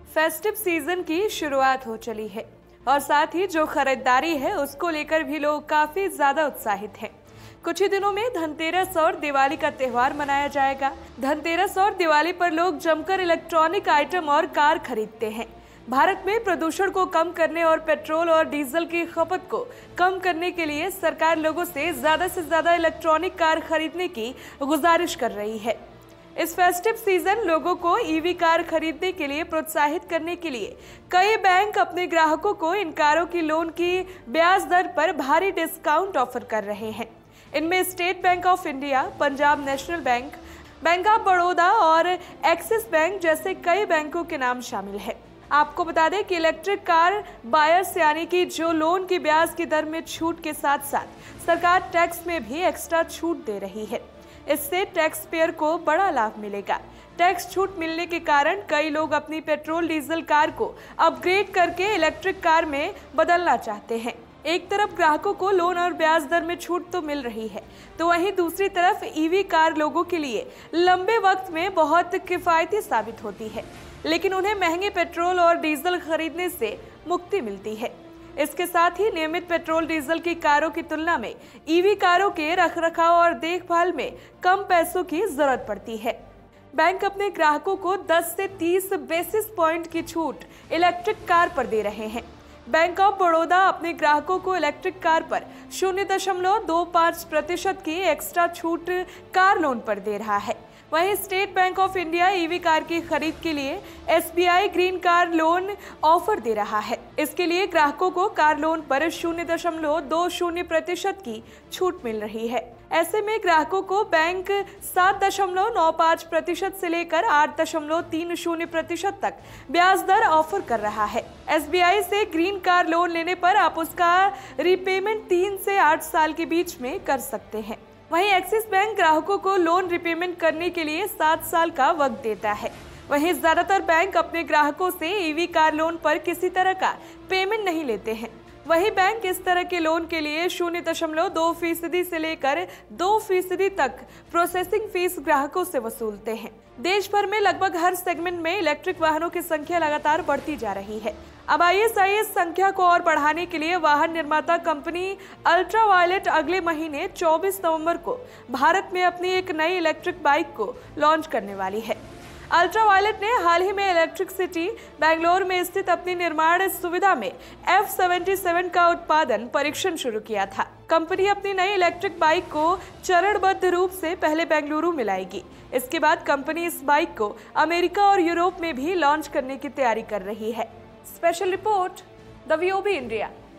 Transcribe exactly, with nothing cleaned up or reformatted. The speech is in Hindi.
फेस्टिव सीजन की शुरुआत हो चली है और साथ ही जो खरीदारी है उसको लेकर भी लोग काफी ज्यादा उत्साहित हैं। कुछ ही दिनों में धनतेरस और दिवाली का त्योहार मनाया जाएगा। धनतेरस और दिवाली पर लोग जमकर इलेक्ट्रॉनिक आइटम और कार खरीदते हैं। भारत में प्रदूषण को कम करने और पेट्रोल और डीजल की खपत को कम करने के लिए सरकार लोगों से ज्यादा से ज्यादा इलेक्ट्रॉनिक कार खरीदने की गुजारिश कर रही है। इस फेस्टिव सीजन लोगों को ईवी कार खरीदने के लिए प्रोत्साहित करने के लिए कई बैंक अपने ग्राहकों को इन कारों की लोन की ब्याज दर पर भारी डिस्काउंट ऑफर कर रहे हैं। इनमें State Bank of India, Punjab National Bank, Bank of Baroda और एक्सिस बैंक जैसे कई बैंकों के नाम शामिल है। आपको बता दें कि इलेक्ट्रिक कार बायर्स यानी कि जो लोन की ब्याज की दर में छूट के साथ साथ सरकार टैक्स में भी एक्स्ट्रा छूट दे रही है। इससे टैक्स पेयर को बड़ा लाभ मिलेगा। टैक्स छूट मिलने के कारण कई लोग अपनी पेट्रोल डीजल कार को अपग्रेड करके इलेक्ट्रिक कार में बदलना चाहते हैं। एक तरफ ग्राहकों को लोन और ब्याज दर में छूट तो मिल रही है, तो वहीं दूसरी तरफ ईवी कार लोगों के लिए लंबे वक्त में बहुत किफायती साबित होती है, लेकिन उन्हें महंगे पेट्रोल और डीजल खरीदने से मुक्ति मिलती है। इसके साथ ही नियमित पेट्रोल डीजल की कारों की तुलना में ईवी कारों के रखरखाव और देखभाल में कम पैसों की जरूरत पड़ती है। बैंक अपने ग्राहकों को दस से तीस बेसिस पॉइंट की छूट इलेक्ट्रिक कार पर दे रहे हैं। बैंक ऑफ बड़ौदा अपने ग्राहकों को इलेक्ट्रिक कार पर शून्य दशमलव दो पाँच प्रतिशत की एक्स्ट्रा छूट कार लोन पर दे रहा है। वहीं State Bank of India EV car की खरीद के लिए SBI green car loan offer दे रहा है। इसके लिए ग्राहकों को कार लोन पर शून्य दशमलव दो शून्य प्रतिशत की छूट मिल रही है। ऐसे में ग्राहकों को बैंक सात दशमलव नौ पाँच प्रतिशत से लेकर आठ दशमलव तीन शून्य प्रतिशत तक ब्याज दर ऑफर कर रहा है। एसबीआई से ग्रीन कार लोन लेने पर आप उसका रीपेमेंट तीन से आठ साल के बीच में कर सकते हैं। वहीं एक्सिस बैंक ग्राहकों को लोन रिपेमेंट करने के लिए सात साल का वक्त देता है। वहीं ज्यादातर बैंक अपने ग्राहकों से ईवी कार लोन पर किसी तरह का पेमेंट नहीं लेते हैं। वही बैंक इस तरह के लोन के लिए शून्य दशमलव दो फीसदी से लेकर दो फीसदी तक प्रोसेसिंग फीस ग्राहकों से वसूलते हैं। देश भर में लगभग हर सेगमेंट में इलेक्ट्रिक वाहनों की संख्या लगातार बढ़ती जा रही है। अब आई एस आई एस संख्या को और बढ़ाने के लिए वाहन निर्माता कंपनी अल्ट्रावायलेट अगले महीने चौबीस नवंबर को भारत में अपनी एक नई इलेक्ट्रिक बाइक को लॉन्च करने वाली है। अल्ट्रावायलेट ने हाल ही में इलेक्ट्रिक सिटी बेंगलोर में स्थित अपनी निर्माण सुविधा में एफ सतहत्तर का उत्पादन परीक्षण शुरू किया था। कंपनी अपनी नई इलेक्ट्रिक बाइक को चरणबद्ध रूप से पहले बेंगलुरु में लाएगी। इसके बाद कंपनी इस बाइक को अमेरिका और यूरोप में भी लॉन्च करने की तैयारी कर रही है। Special report, the V O B India.